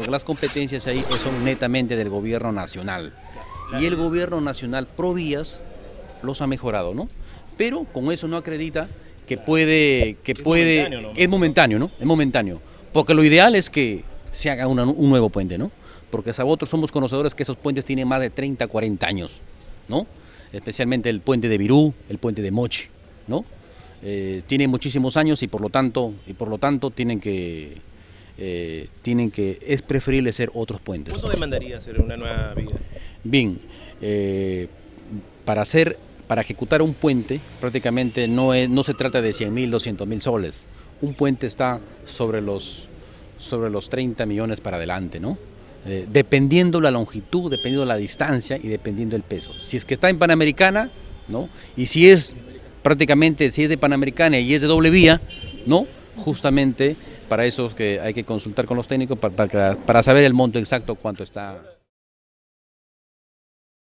porque las competencias ahí son netamente del gobierno nacional. Y el gobierno nacional Provías los ha mejorado, ¿no? Pero con eso no acredita que es momentáneo, ¿no? Es momentáneo, porque lo ideal es que se haga un nuevo puente, ¿no? Porque nosotros somos conocedores que esos puentes tienen más de 30, 40 años, ¿no? Especialmente el puente de Virú, el puente de Mochi, ¿no? Tienen muchísimos años y por lo tanto es preferible hacer otros puentes. ¿Cuánto demandaría hacer una nueva vía? Bien, para ejecutar un puente prácticamente no se trata de 100.000, 200.000 soles. Un puente está sobre los 30 millones para adelante, ¿no? Dependiendo la longitud, dependiendo la distancia y dependiendo el peso. Si es que está en Panamericana, ¿no? Y si es de Panamericana y es de doble vía, ¿no? Justamente para eso es que hay que consultar con los técnicos para saber el monto exacto cuánto está.